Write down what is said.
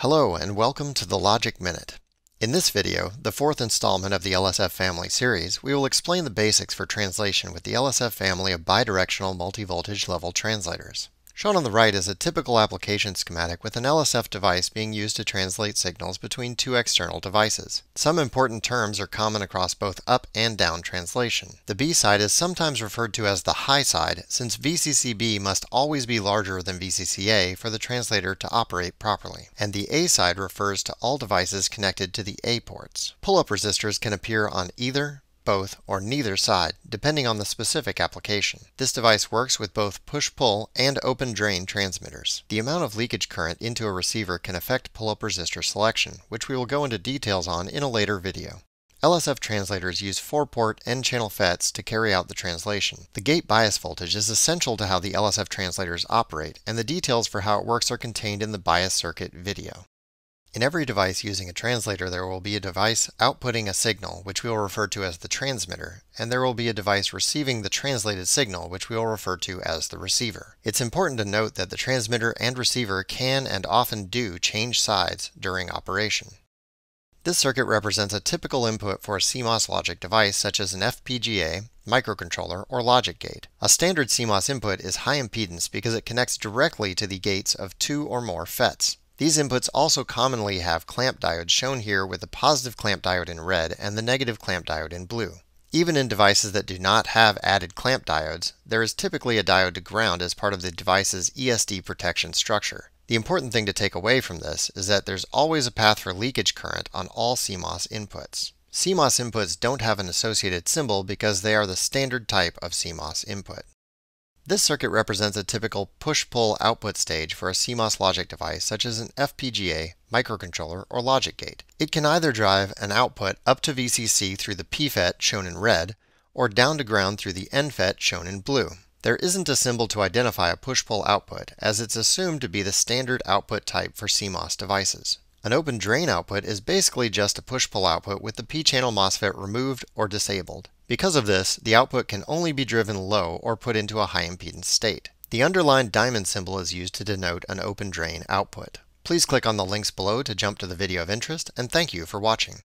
Hello and welcome to the Logic Minute. In this video, the fourth installment of the LSF Family series, we will explain the basics for translation with the LSF family of bidirectional multi-voltage level translators. Shown on the right is a typical application schematic with an LSF device being used to translate signals between two external devices. Some important terms are common across both up and down translation. The B side is sometimes referred to as the high side, since VCC-B must always be larger than VCC-A for the translator to operate properly. And the A side refers to all devices connected to the A ports. Pull-up resistors can appear on either, both, or neither side, depending on the specific application. This device works with both push-pull and open-drain transmitters. The amount of leakage current into a receiver can affect pull-up resistor selection, which we will go into details on in a later video. LSF translators use 4-port N-channel FETs to carry out the translation. The gate bias voltage is essential to how the LSF translators operate, and the details for how it works are contained in the bias circuit video. In every device using a translator, there will be a device outputting a signal, which we will refer to as the transmitter, and there will be a device receiving the translated signal, which we will refer to as the receiver. It's important to note that the transmitter and receiver can and often do change sides during operation. This circuit represents a typical input for a CMOS logic device such as an FPGA, microcontroller, or logic gate. A standard CMOS input is high impedance because it connects directly to the gates of two or more FETs. These inputs also commonly have clamp diodes shown here with the positive clamp diode in red and the negative clamp diode in blue. Even in devices that do not have added clamp diodes, there is typically a diode to ground as part of the device's ESD protection structure. The important thing to take away from this is that there's always a path for leakage current on all CMOS inputs. CMOS inputs don't have an associated symbol because they are the standard type of CMOS input. This circuit represents a typical push-pull output stage for a CMOS logic device such as an FPGA, microcontroller, or logic gate. It can either drive an output up to VCC through the P FET shown in red, or down to ground through the N FET shown in blue. There isn't a symbol to identify a push-pull output, as it's assumed to be the standard output type for CMOS devices. An open drain output is basically just a push-pull output with the P-channel MOSFET removed or disabled. Because of this, the output can only be driven low or put into a high impedance state. The underlined diamond symbol is used to denote an open drain output. Please click on the links below to jump to the video of interest, and thank you for watching.